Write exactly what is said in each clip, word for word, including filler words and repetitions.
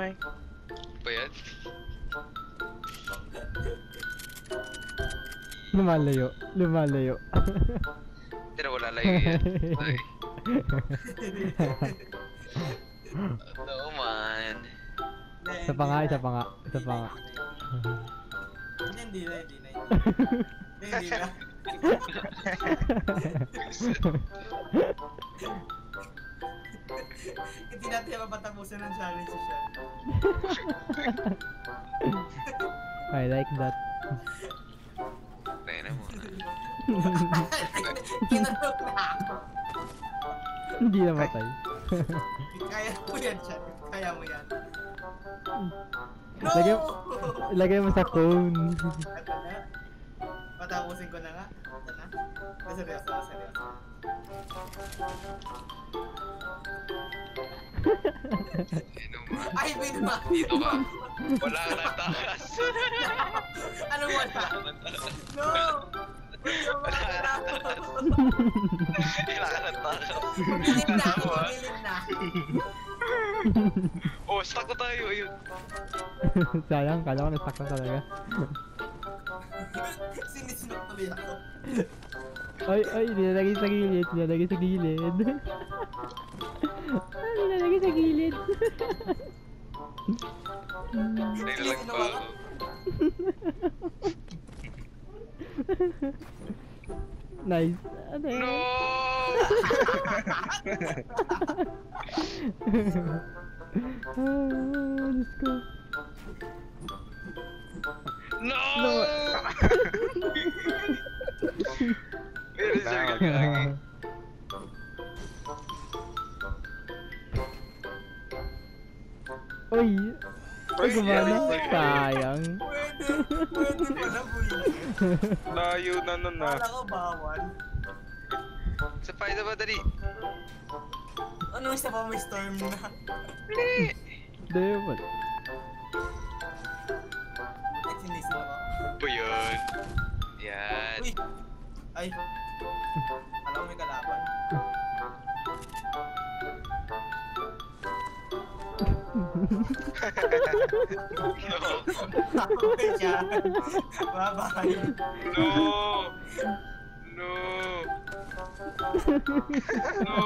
Mike. Ba yan? Lumalayo. Lumalayo. Pero wala layo yan. Ay. No man. Isa pa nga, isa pa nga. Isa pa nga. Hindi na, hindi na. Hindi na. Hindi natin yung mapatapusin ng challenge siya. I like that. Tayo na muna. Kinanok na ako. Hindi namatay. Kaya mo yan, chat. Kaya mo yan. No! Lagay, lagay mo sa phone. Ito na. Patapusin ko na nga. Ito na. Seryoso, seryoso. Ano man. Ay, binuma! Dito ka. Wala ka ng takas. Anong wala? No! Wala ka ng takas. Wala ka ng takas. Bumilin na ako, bumilin na. Oh, stuck na tayo. Ayun. Sayang, kala ko na-stuck na talaga. Sinisunod tuloy ako. Ay, ay, nilalagay sa gilid, nilalagay sa gilid. Ay, nilalagay sa gilid. Nailalag pa ako. Nice. Ano yun? No! Ah, Diyos ko. No! No. Pero sir ka gagi. Uy! Ay, gumana. Uy, Sayang. Pwede, pwede pala buwisit. Layo na nun ah. Wala ko bawal. Sa paida ba dali? Ano isa pa may storm na? Hindi! Devil. Butit sinisin ako. Po yun. Yan. Uy! Ay! Alam mo may kalaban. Okay siya. Bye-bye. No! No! No!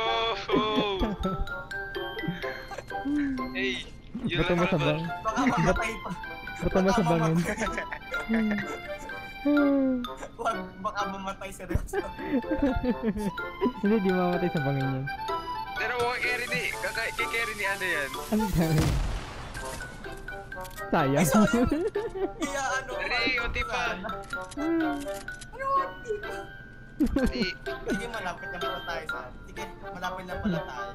Hey! Yun Bato lang mo sa naman. bang. Baka mamatay pa. Bato mo sa bangin. Wag, baka mamatay seryoso. Hindi, di mamatay sa bangin yan. Pero huwag carry ni, kaka- kay-carry ni ano yan. Ano dami? Sayang. Iya, ano? Dali, unti pa. Ano, unti pa? Dali. Sige, malapit na pala tayo sa... Sige, malapit na pala tayo.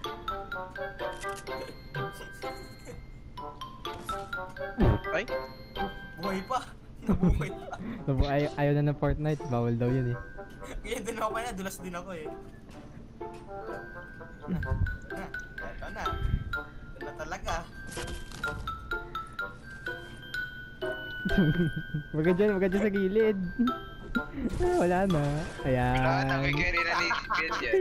Ay? Buhay pa. Nabuhay pa. Sabi, ay ayaw na ng Fortnite, bawal daw yun eh. Kaya din ako kaya, dulas din ako eh. Ito na. Ito na. Ito na talaga. Wag ka dyan, wag ka dyan sa gilid. Ah, wala na. Ayan. Wala na, may carry na ni Ben yan.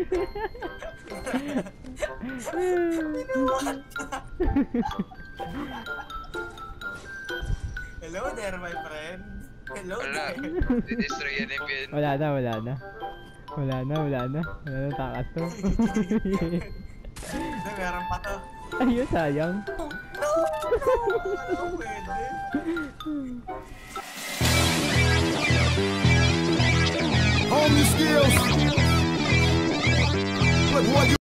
Hello there, my friend. Hello Wala. there. Didestroy yan ni Ben. Wala na, wala na. Wala na, wala na. Wala na takas to. Hindi, meron pa to. Ayun, sayang. No! Ano pwede? Home skills. But what you